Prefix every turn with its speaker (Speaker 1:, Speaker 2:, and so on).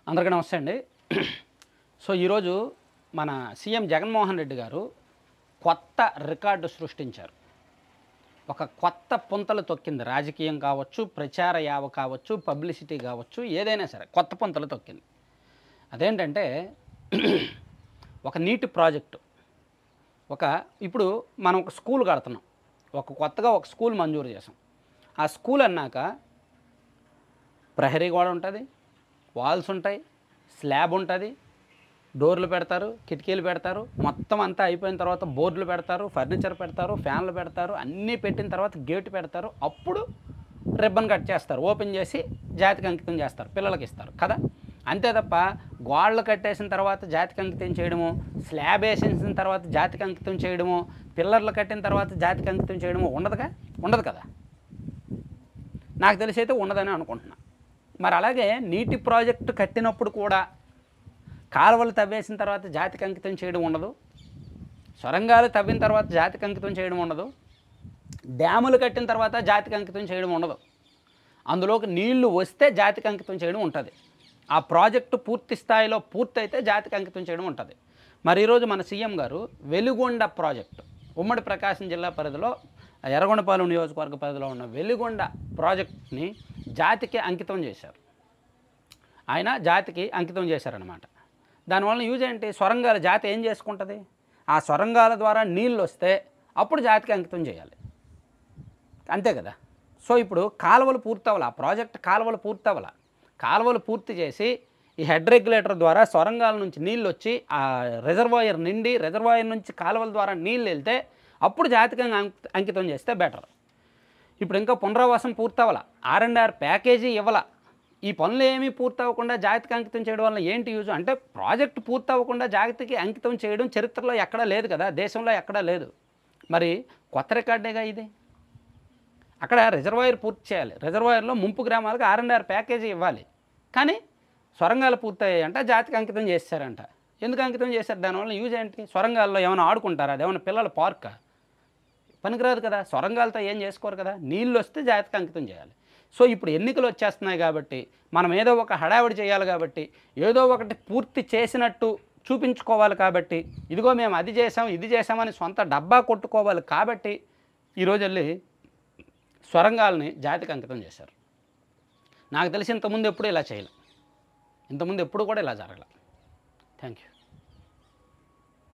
Speaker 1: అందరికీ నమస్తే అండి. సో ఈరోజు మన సీఎం జగన్మోహన్ రెడ్డి గారు కొత్త రికార్డు సృష్టించారు. ఒక కొత్త పుంతలు తొక్కింది. రాజకీయం కావచ్చు, ప్రచార యావ కావచ్చు, పబ్లిసిటీ కావచ్చు, ఏదైనా సరే కొత్త పుంతలు తొక్కింది. అదేంటంటే ఒక నీటి ప్రాజెక్టు. ఇప్పుడు మనం ఒక స్కూల్ కడుతున్నాం. కొత్తగా ఒక స్కూల్ మంజూరు చేసాం. ఆ స్కూల్ అన్నాక ప్రహరీ గోడ ఉంటుంది, వాల్స్ ఉంటాయి, స్లాబ్ ఉంటుంది, డోర్లు పెడతారు, కిటికీలు పెడతారు, మొత్తం అంతా అయిపోయిన తర్వాత బోర్డులు పెడతారు, ఫర్నిచర్ పెడతారు, ఫ్యాన్లు పెడతారు, అన్నీ పెట్టిన తర్వాత గేటు పెడతారు. అప్పుడు రిబ్బన్ కట్ చేస్తారు, ఓపెన్ చేసి జాతికి అంకితం చేస్తారు, పిల్లలకి ఇస్తారు కదా. అంతే తప్ప గోడలు కట్టేసిన తర్వాత జాతికి అంకితం చేయడము, స్లాబ్ వేసేసిన తర్వాత జాతికి అంకితం చేయడము, పిల్లర్లు కట్టిన తర్వాత జాతికి అంకితం చేయడము ఉండదు కదా. నాకు తెలిసి అయితే ఉండదని అనుకుంటున్నా. మరి అలాగే నీటి ప్రాజెక్టు కట్టినప్పుడు కూడా కాలువలు తవ్వేసిన తర్వాత జాతికి అంకితం చేయడం ఉండదు, సొరంగాలు తవ్విన తర్వాత జాతికి అంకితం చేయడం ఉండదు, డ్యాములు కట్టిన తర్వాత జాతికి అంకితం చేయడం ఉండదు. అందులోకి నీళ్లు వస్తే జాతికి అంకితం చేయడం ఉంటుంది. ఆ ప్రాజెక్టు పూర్తి స్థాయిలో పూర్తయితే జాతికి అంకితం చేయడం ఉంటుంది. మరి ఈరోజు మన సీఎం గారు వెలుగొండ ప్రాజెక్టు, ఉమ్మడి ప్రకాశం జిల్లా పరిధిలో ఎర్రగొండపాలెం నియోజకవర్గ పరిధిలో ఉన్న వెలుగొండ ప్రాజెక్ట్ని జాతికి అంకితం చేశారు. ఆయన జాతికి అంకితం చేశారనమాట. దానివల్ల యూజ్ ఏంటి? సొరంగాల జాతి ఏం చేసుకుంటుంది? ఆ సొరంగాల ద్వారా నీళ్ళు వస్తే అప్పుడు జాతికి అంకితం చేయాలి, అంతే కదా. సో ఇప్పుడు కాలువలు పూర్తవ్వాలి, ఆ ప్రాజెక్ట్ కాలువలు పూర్తవ్వాలి. కాలువలు పూర్తి చేసి ఈ హెడ్ రెగ్యులేటర్ ద్వారా సొరంగాల నుంచి నీళ్ళు వచ్చి ఆ రిజర్వాయర్ నిండి, రిజర్వాయర్ నుంచి కాలువల ద్వారా నీళ్ళు వెళ్తే అప్పుడు జాతికి అంకితం చేస్తే బెటర్. ఇప్పుడు ఇంకా పునరావాసం పూర్తవ్వాల, R&R ప్యాకేజీ ఇవ్వాల. ఈ పనులు ఏమీ పూర్తవ్వకుండా జాతికి అంకితం చేయడం వల్ల ఏంటి యూజ్? అంటే ప్రాజెక్టు పూర్తవ్వకుండా జాతికి అంకితం చేయడం చరిత్రలో ఎక్కడా లేదు కదా, దేశంలో ఎక్కడా లేదు. మరి కొత్త రికార్డేగా ఇది. అక్కడ రిజర్వాయర్ పూర్తి చేయాలి, రిజర్వాయర్లో ముంపు గ్రామాలకు R&R ప్యాకేజీ ఇవ్వాలి. కానీ సొరంగాలు పూర్తయ్యాయంట, జాతికి అంకితం చేశారంట. ఎందుకు అంకితం చేశారు? దానివల్ల యూజ్ ఏంటి? సొరంగాల్లో ఏమైనా ఆడుకుంటారా? అదేమన్నా పిల్లల పార్కా? పనికిరాదు కదా. సొరంగాలతో ఏం చేసుకోరు కదా. నీళ్ళు వస్తే జాతికి అంకితం చేయాలి. సో ఇప్పుడు ఎన్నికలు వచ్చేస్తున్నాయి కాబట్టి మనం ఏదో ఒక హడావిడి చేయాలి కాబట్టి, ఏదో ఒకటి పూర్తి చేసినట్టు చూపించుకోవాలి కాబట్టి, ఇదిగో మేము అది చేసాం ఇది చేసామని సొంత డబ్బా కొట్టుకోవాలి కాబట్టి ఈరోజు వెళ్ళి సొరంగాల్ని జాతికి అంకితం చేశారు. నాకు తెలిసి ఇంతకుముందు ఎప్పుడు ఇలా చేయలే, ఇంతకుముందు ఎప్పుడు కూడా ఇలా జరగలే. Thank you.